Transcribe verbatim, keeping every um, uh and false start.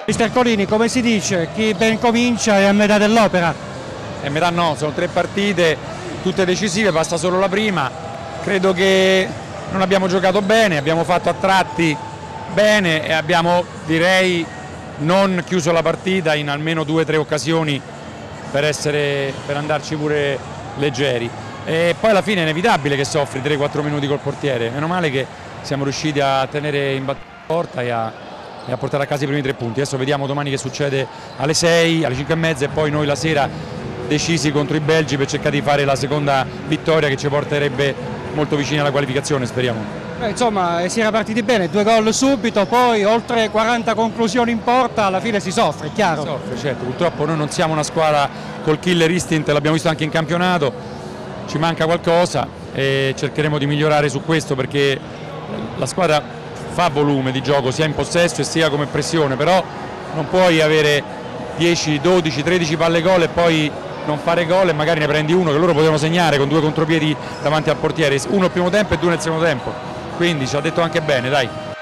Mister Colini, come si dice, chi ben comincia è a metà dell'opera? È metà no, sono tre partite, tutte decisive, basta solo la prima. Credo che non abbiamo giocato bene, abbiamo fatto a tratti bene e abbiamo, direi, non chiuso la partita in almeno due o tre occasioni per, essere, per andarci pure leggeri. E poi alla fine è inevitabile che soffri tre quattro minuti col portiere, meno male che siamo riusciti a tenere in porta e a, e a portare a casa i primi tre punti. Adesso vediamo domani che succede alle sei, alle cinque e mezza e poi noi la sera decisi contro i belgi per cercare di fare la seconda vittoria che ci porterebbe molto vicini alla qualificazione, speriamo. Eh, insomma, si era partiti bene, due gol subito, poi oltre quaranta conclusioni in porta, alla fine si soffre, è chiaro. Si soffre, certo, purtroppo noi non siamo una squadra col killer instinct, l'abbiamo visto anche in campionato, ci manca qualcosa e cercheremo di migliorare su questo perché la squadra fa volume di gioco sia in possesso e sia come pressione, però non puoi avere dieci, dodici, tredici palle gol e poi non fare gol e magari ne prendi uno che loro potevano segnare con due contropiedi davanti al portiere, uno al primo tempo e due nel secondo tempo, quindi ci ha detto anche bene, dai.